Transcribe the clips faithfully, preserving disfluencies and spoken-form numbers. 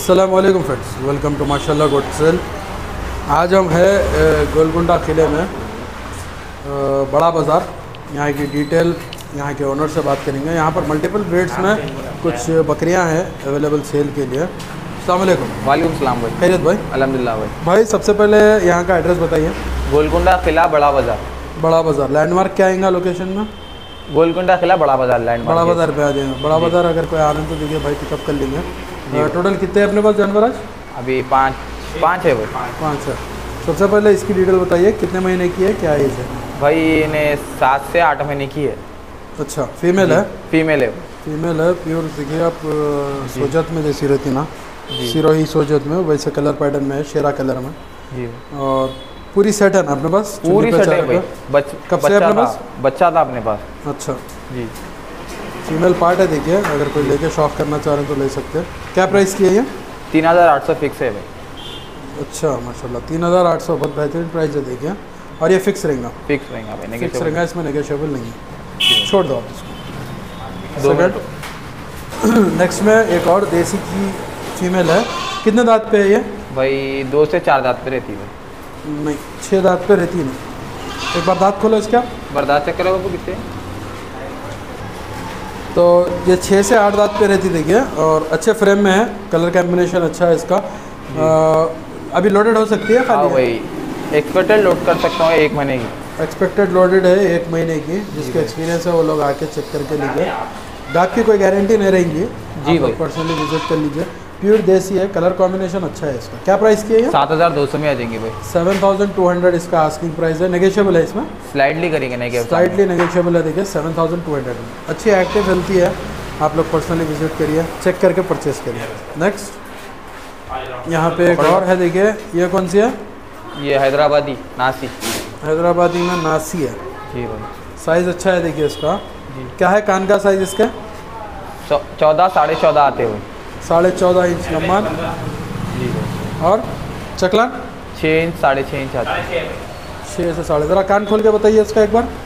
अस्सलाम वालेकुम friends, welcome to माशाल्लाह गोट सेल। आज हम है गोलकुंडा किले में बड़ा बाज़ार। यहाँ की डिटेल यहाँ के ओनर से बात करेंगे। यहाँ पर मल्टीपल ब्रीड्स में कुछ बकरियाँ हैं अवेलेबल सेल के लिए। अस्सलाम वालेकुम। वालेकुम सलाम भाई। खैरियत भाई? अल्हम्दुलिल्लाह भाई। भाई सबसे पहले यहाँ का एड्रेस बताइए। गोलकुंडा किला बड़ा बाज़ार। बड़ा बाज़ार लैंडमार्क क्या आएगा लोकेशन में? गोलकुंडा किला बड़ा बाज़ार लैंडमार्क। बड़ा बाज़ार पे आ जाएगा। बड़ा बाज़ार अगर कोई आनंद तो देखिए भाई पिकअप कर लेंगे। टोटल कितने हैं अपने पास जानवर आज? अभी पाँच पाँच है भाई। पाँच है। सबसे पहले इसकी डिटेल बताइए, कितने महीने की है, क्या एज है? भाई इन्हें सात से आठ महीने की है। अच्छा, फीमेल है? फीमेल है। फीमेल है, प्योर। देखिए आप सोजत में जैसी रहती ना, सिरोही सोजत में, वैसे कलर पैटर्न में है, शेरा कलर में जी। और पूरी सेट है ना अपने पास? पूरी सेट है भाई। बच, कब से अपने पास? बच्चा था अपने पास। अच्छा जी। फीमेल पार्ट है। देखिए अगर कोई लेके शौक करना चाह रहे हैं तो ले सकते हैं। क्या प्राइस की है ये? तीन हज़ार आठ सौ फिक्स है भाई। अच्छा माशाल्लाह, तीन हज़ार आठ सौ बहुत बेहतरीन प्राइस है। देखिए, और ये फिक्स रहेगा? फिक्स रहेगा भाई। फिक्स रहेगा, इसमें नेगोशिएबल नहीं है। छोड़ दो आप इसको। सेकंड नेक्स्ट में एक और देसी की फीमेल है। कितने दांत पे है ये? भाई दो से चार दांत पे रहती है भाई। नहीं, छः दांत पे रहती नहीं। एक बार दांत खोलो इसका। बर्दाश्त चेक करो कितने? तो ये छः से आठ दांत पे रहती। देखिए और अच्छे फ्रेम में है, कलर कॉम्बिनेशन अच्छा है इसका। आ, अभी लोडेड हो सकती है? हाँ भाई, एक्सपेक्टेड लोड कर सकता हूँ एक महीने की। एक्सपेक्टेड लोडेड है एक महीने की। जिसका एक्सपीरियंस है वो लोग आके चेक करके लीजिए। दांत की कोई गारंटी नहीं रहेंगी जी भाई, पर्सनली विजिट कर लीजिए। प्योर देसी है, कलर कॉम्बिनेशन अच्छा है इसका। क्या प्राइस की है? सात हज़ार दो सौ में आ जाएंगे भाई। सेवन थाउजेंड टू हंड्रेड इसका आस्किंग प्राइस है। नेगोशिएबल है इसमें? स्लाइडली करेंगे नहीं? स्लाइडली नेगोशिएबल है। देखिए सेवन थाउजेंड टू हंड्रेड में अच्छी एक्टिव हेल्थी है। आप लोग पर्सनली विजिट करिए, चेक करके परचेस करिए। नेक्स्ट यहाँ पे एक और है। देखिए ये कौन सी है? ये हैदराबादी नासी। हैदराबादी में नासी है जी भाई। साइज़ अच्छा है। देखिए इसका जी। क्या है कान का साइज़ इसका? चौदह साढ़े चौदह आते हुए। साढ़े चौदह इंच लंबा जी भाई। और चकला छः इंच साढ़े छः इंच आते हैं। छः से साढ़े। ज़रा कान खोल के बताइए इसका एक बार।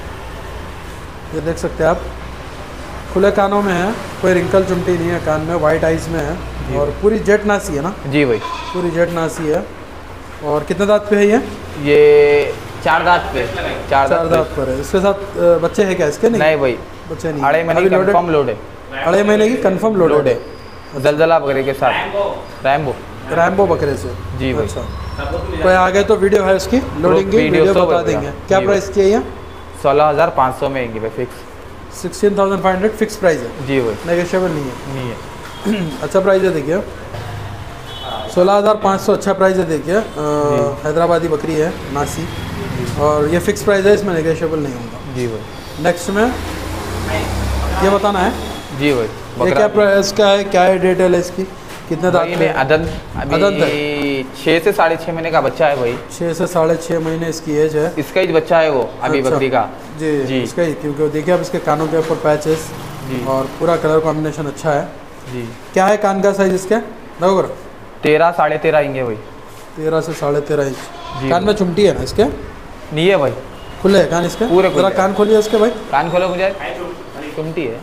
ये देख सकते हैं आप, खुले कानों में है, कोई रिंकल चुमटी नहीं है कान में, वाइट आइज़ में है और पूरी जेट नासी है ना? जी भाई, पूरी जेट नासी है। और कितने दांत पे है ये? ये चार दांत पे। चार, चार दांत पर है। इसके साथ बच्चे हैं क्या इसके? नहीं, नहीं भाई, बच्चे नहीं। अढ़ाई महीने की कंफर्म लोड है। अढ़ाई महीने की कंफर्म लोड है। जलजला बकरे के साथ। रैम्बो रैम्बो बकरे से जी भाई। अच्छा, कोई आगे तो वीडियो है उसकी लोडिंग की, वीडियो बता देंगे। क्या प्राइस की है ये? सोलह हज़ार पाँच सौ में आएंगे भाई fix. Sixteen thousand five hundred fix price है जी भाई। नेगोशिएबल नहीं है? नहीं है। अच्छा प्राइस है। देखिए सोलह हज़ार पाँच सौ अच्छा प्राइस है। देखिए हैदराबादी बकरी है नासी और ये फिक्स प्राइस है, इसमें नेगोशिएबल नहीं होगा जी भाई। नेक्स्ट में ये बताना है जी भाई। ये क्या प्राइस का है, क्या है डिटेल है इसकी? कितने दांत है? अदंत अभी छः से साढ़े छः महीने का बच्चा है भाई। छः से साढ़े छः महीने इसकी एज है। इसका ही बच्चा है वो अभी। अच्छा। बकरी का जी जी इसका ही, क्योंकि देखिए अब इसके कानों के ऊपर पैचेस और पूरा कलर कॉम्बिनेशन अच्छा है जी। क्या है कान का साइज इसके? देखो तेरह साढ़े तेरह आएंगे भाई। तेरह से साढ़े तेरह इंच। कान में चुमटी है ना इसके? नहीं है भाई, खुले है कान इसके पूरे। पूरा कान खोलिए इसके भाई। कान खोलो मुझे। चुमटी है।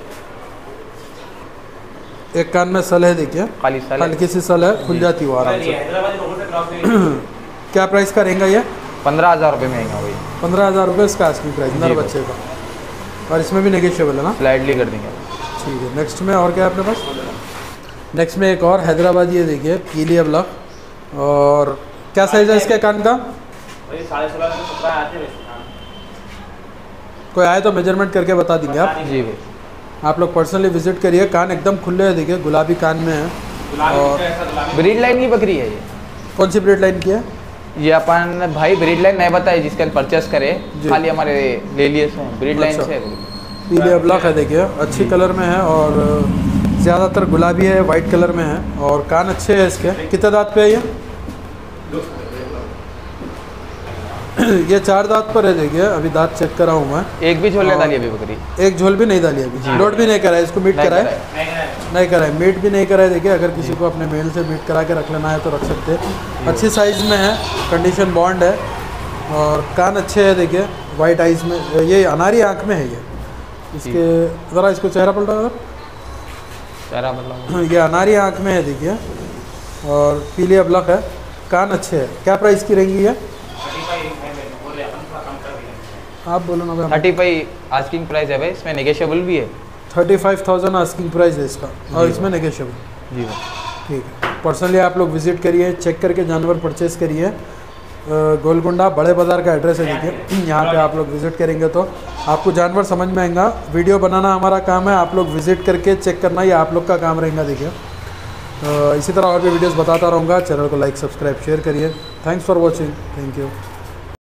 एक कान में सल है। देखिए खाली सल, हल्की सी सल है, खुल जाती है आराम से। क्या प्राइस का रहेगा ये? पंद्रह हज़ार रुपये में आएगा भाई। पंद्रह हज़ार रुपये इसका आस्किंग प्राइस नर बच्चे का। और इसमें भी नेगोशिएबल है ना? स्लाइडली कर देंगे। ठीक है। नेक्स्ट में और क्या है अपने पास? नेक्स्ट में एक और हैदराबादी है। देखिए पीली ब्लॉक। और क्या साइज़ है इसके कान का? कोई आए तो मेजरमेंट करके बता देंगे आप जी भाई। आप लोग पर्सनली विजिट करिए। कान एकदम खुले हैं। देखिए गुलाबी कान में है। और ब्रीड लाइन की बकरी है ये। कौन सी ब्रीड लाइन की है ये? अपन भाई ब्रीड लाइन नहीं बताए, जिसके परचेस करे खाली हमारे ले लिए से ब्रीड लाइन से। पीले ब्लॉक है। देखिए अच्छी कलर में है और ज़्यादातर गुलाबी है, वाइट कलर में है और कान अच्छे हैं इसके। कितने दांत पे है ये? ये चार दांत पर है। देखिए अभी दांत चेक करा हूँ मैं। एक भी झोल नहीं डाली अभी बकरी? एक झोल भी नहीं डाली अभी। लोड भी नहीं करा है इसको। मीट करा है? नहीं करा है। मीट भी नहीं करा है। देखिए अगर किसी को अपने मेल से मीट करा के रख लेना है तो रख सकते हैं। अच्छी साइज़ में है, कंडीशन बॉन्ड है और कान अच्छे है। देखिए वाइट आइज़ में, ये अनारी आँख में है ये इसके। ज़रा इसको चेहरा पलटा। चेहरा मतलब ये अनारी आँख में है। देखिए और पीली अबलक है, कान अच्छे है। क्या प्राइस की रहेंगी ये? आप बोलो ना भाई। थर्टी फाइव आस्किंग प्राइस है भाई, इसमें नेगोशिएबल भी है। Thirty five thousand asking price है इसका और इसमें नेगोशिएबल। जी भाई ठीक है, पर्सनली आप लोग विजिट करिए, चेक करके जानवर परचेस करिए। गोलकुंडा बड़े बाज़ार का एड्रेस है, देखिए यहाँ पे आप लोग विज़िट करेंगे तो आपको जानवर समझ में आएगा। वीडियो बनाना हमारा काम है, आप लोग विज़िट करके चेक करना ये आप लोग का काम रहेगा। देखिए इसी तरह और भी वीडियोस बताता रहूँगा। चैनल को लाइक सब्सक्राइब शेयर करिए। Thanks for watching, thank you.